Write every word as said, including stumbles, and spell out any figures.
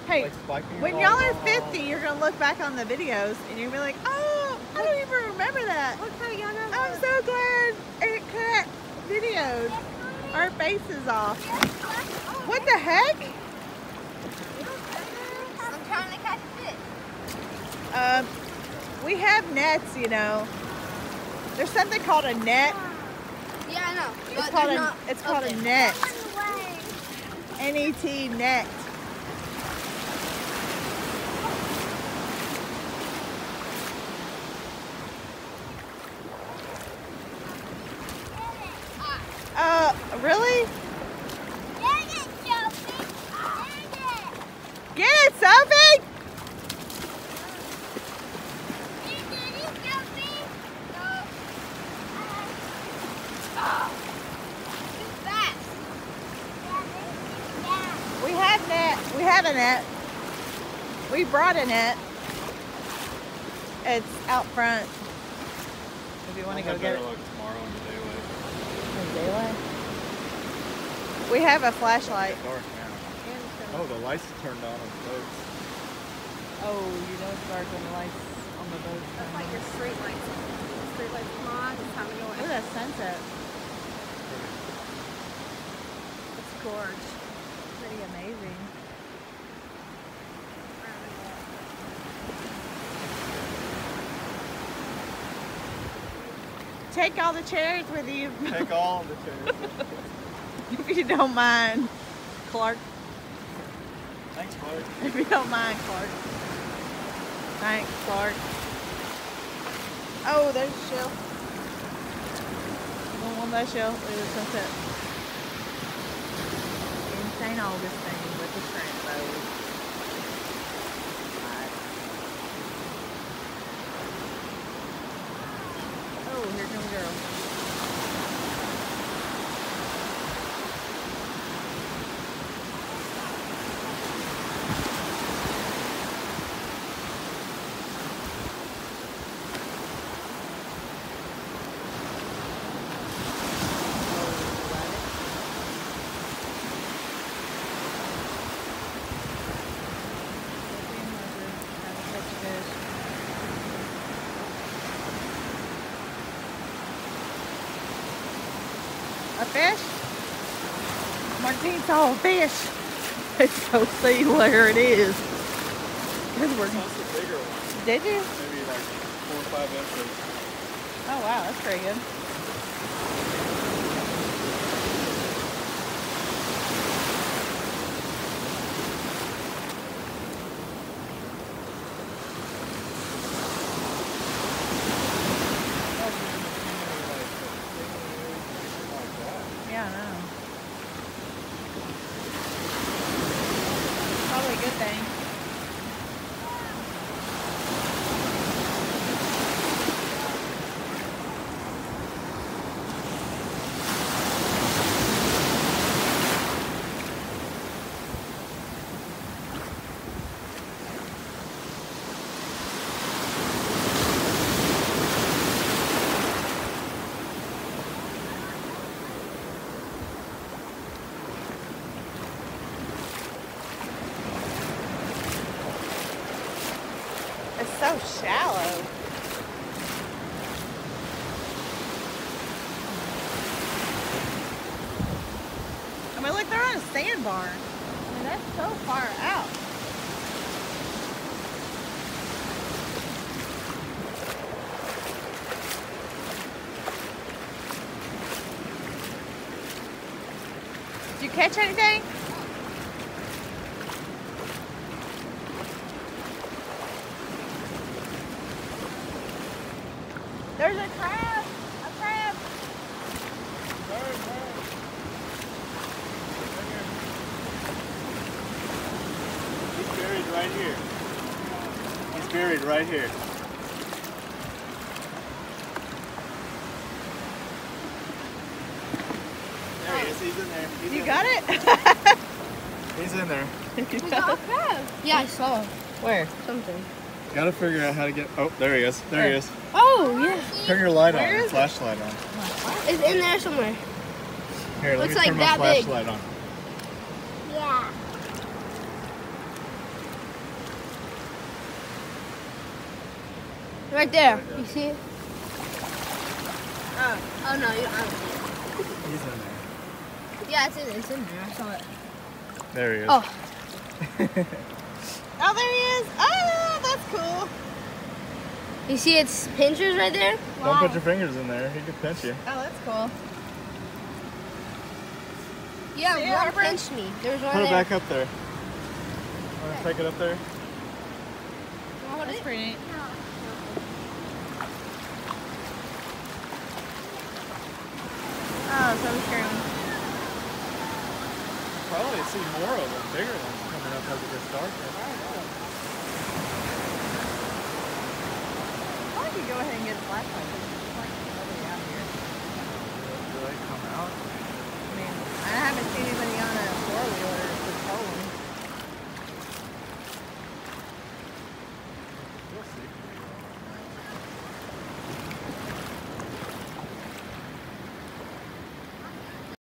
Hey, when y'all are fifty, you're gonna look back on the videos and you're gonna be like, oh, I don't even remember that. I'm so glad it cut videos our faces off. What the heck? I'm trying to catch a fish. Um, we have nets, you know. There's something called a net. Yeah, I know. It's called a, it's called a net. N E T, net. Uh, really? Get it, Sophie! We have net. We have a net. We brought a net. It's out front. If you want to go get it. Look tomorrow in the daylight. In daylight? We have a flashlight. It's dark now. Oh, the lights turned on on the boats. Oh, you know it's dark when the lights on the boat. That's like your street lights. Street lights come on, it's time to go in. Look at that sunset. It's gorgeous. Pretty amazing. Take all the chairs with you. Take all the chairs. If you don't mind, Clark. Thanks, Clark. If you don't mind, Clark. Thanks, Clark. Oh, there's a shell. You don't want that shell? Look at the sunset. In Saint Augustine with the shrimp boat. Right. Oh, here comes a girl. A fish? Martine saw a fish. Let's go see where it is. Cause we're, That's a bigger one. did you? Maybe like four or five inches. Oh wow, that's pretty good. Yeah, I know. Probably a good thing. It's so shallow. I mean, look, they're on a sandbar. I mean, that's so far out. Did you catch anything? There's a crab! A crab! Bird, bird. He's buried right here. He's buried right here. There he is. He's in there. He's You in got there. it? He's in there. You got it? Yeah, I saw Where? something. Gotta figure out how to get. Oh, there he is. There he Where? is. Oh, yeah. Turn your light Where on. Your is it? flashlight on. It's in there somewhere. Here, let Looks me like turn my that big. flashlight on. Yeah. Right there. You see it? Oh. Oh no, you don't have it. He's in there. Yeah, it's in, it's in there. I saw it. There he is. Oh. Oh, there he is. Oh, that's cool. You see its pinchers right there? Don't Wow. put your fingers in there. He could pinch you. Oh, that's cool. Yeah, See, one Harper? pinched me. There's one Put it there. back up there. Want to take it up there? That's pretty neat. Oh, so true. Probably see more of them, bigger ones coming up as it gets darker. I could go ahead and get a flashlight.